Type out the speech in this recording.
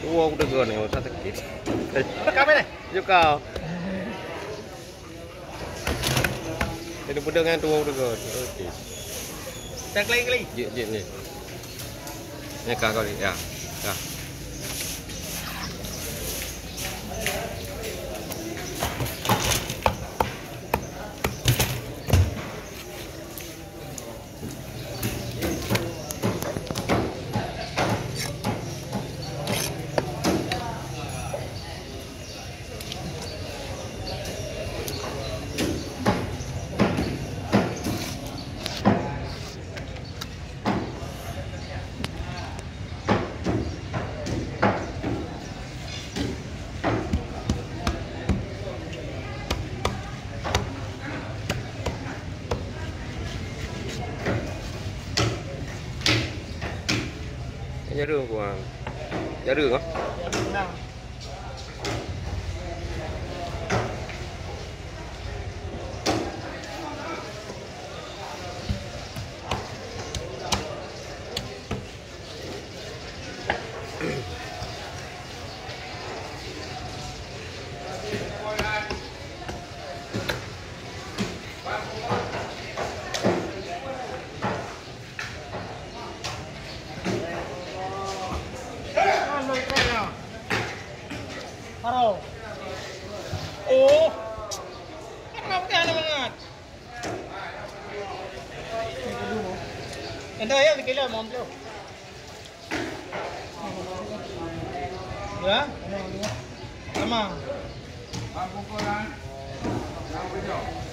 Tua udah gue nih, usah sakit. Kapan nih? Juga. Ini udah dengan tua udah gue. Oke. Dan kali. Jit nih. Ini kali ya. Ya. Giá đường của giá đường không? Haro. Oh. Kenapa dia aneh banget? Ito ya, bigla mo amlo. Ya? Tama. Ako ko lang.